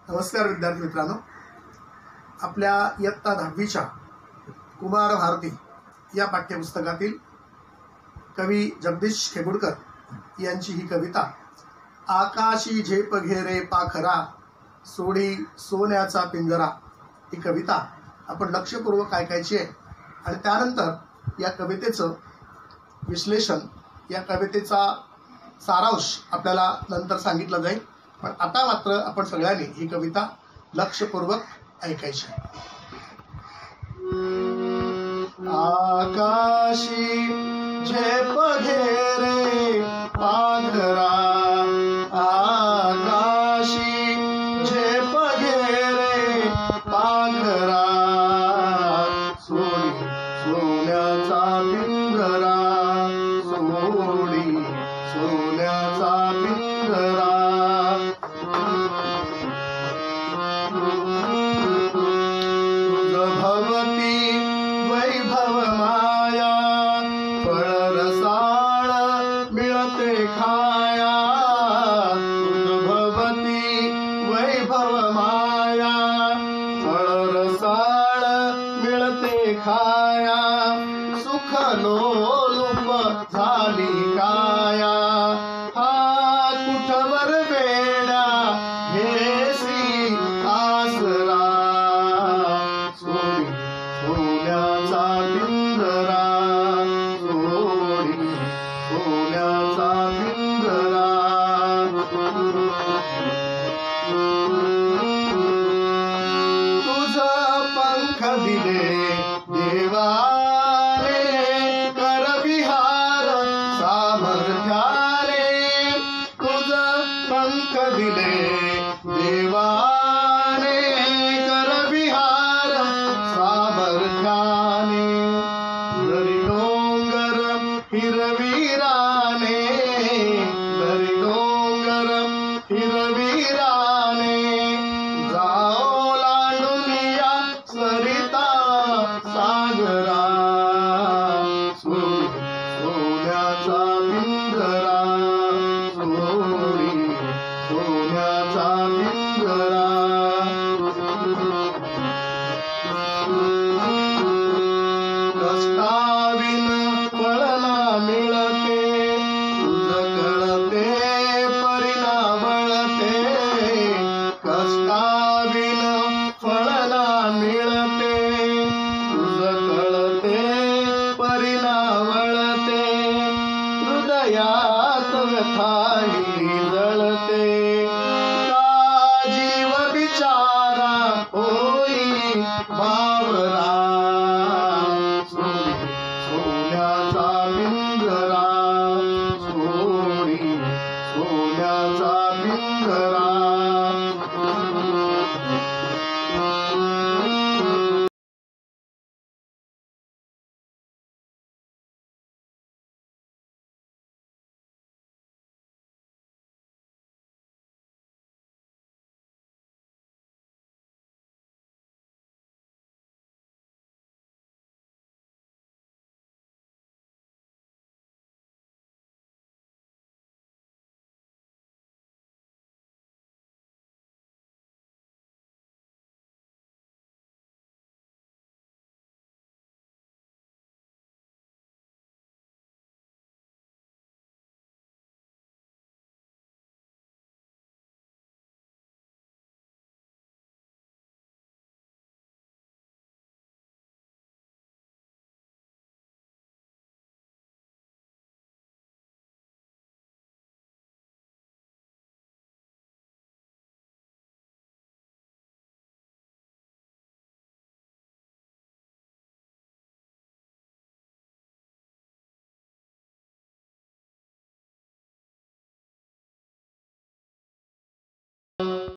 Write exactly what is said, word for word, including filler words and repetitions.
नमस्कार विद्यार्थी मित्रांनो, आपल्या इयत्ता दहावीच्या कुमार भारती या पाठ्यपुस्तकातील कवी जगदीश खेगुडकर यांची ही कविता आकाशी झेप घेरे पाखरा सोडी सोन्याचा पिंजरा ही कविता आपण लक्षपूर्वक ऐकायची आहे आणि त्यानंतर या कवितेचं विश्लेषण, या कवितेचा सारांश आपल्याला नंतर सांगितलं जाईल। पण आता मात्र आपण सगळ्यांनी ही कविता लक्षपूर्वक ऐकायची। आकाशी झेप घेरे पाखरा, आकाशी झेप घेरे पाखरा सोडी सोन्याचा पिंजरा, सोडी सोन्याचा पिंजरा भवती वैभव माया फळ रसाळ मिळते खाया, भवती वैभव माया फळ रसाळ मिळते खाया, सुख लोलुप झाली काया, हा कुठवर वेडा घेसी आसरा सोडी सोन्याचा पिंजरा, सोडी सोन्याचा पिंजरा तुझ पंख दिले देवाने कर विहार सामर्थ्याने, तुझ पंख दिले देवाने कर विहार सामर्थ्याने, दरी डोंगर हिरवीराने, दरी डोंगर हिरवीराने जाओ लांडुनिया सरिता सागरा सोडी सोन्याचा पिंजरा, सोडी सोन्याचा पिंजरा कष्टाविन फळ ना मिळते, तुझ कळते परिणा वळते, कष्टाविन फळ ना मिळते, तुझ कळते परिणा वळते, हृदयात व्यथाही जळते, का जीव बिचारा होई बावरा सोडी सोन्याचा पिंजरा, सोडी सोन्याचा पिंजरा